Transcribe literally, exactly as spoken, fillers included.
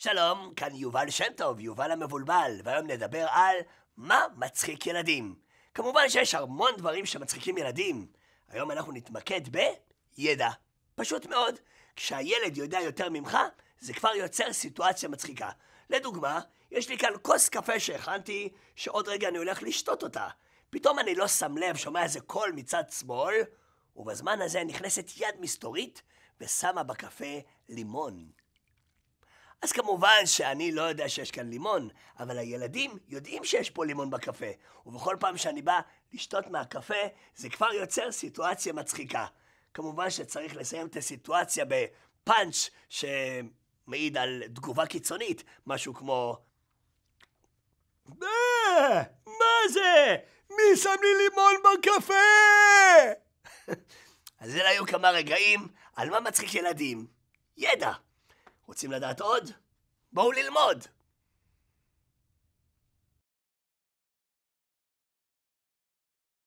שלום, כאן יובל שם טוב, יובל המבולבל, והיום נדבר על מה מצחיק ילדים. כמובן שיש המון דברים שמצחיקים ילדים. היום אנחנו נתמקד בידע. פשוט מאוד, כשהילד יודע יותר ממך, זה כבר יוצר סיטואציה מצחיקה. לדוגמה, יש לי כאן כוס קפה שהכנתי, שעוד רגע אני הולך לשתות אותה. פתאום אני לא שם לב, שומע איזה קול מצד שמאל, ובזמן הזה נכנסת יד מסתורית ושמה בקפה לימון. אז כמובן שאני לא יודע שיש כאן לימון, אבל הילדים יודעים שיש פה לימון בקפה, ובכל פעם שאני בא לשתות מהקפה, זה כבר יוצר סיטואציה מצחיקה. כמובן שצריך לסיים את הסיטואציה בפאנץ' שמעיד על תגובה קיצונית, משהו כמו אה, מה זה? מי שם לי לימון בקפה? אז אלה היו כמה רגעים על מה מצחיק ילדים. ידע. רוצים לדעת עוד? בואו ללמוד.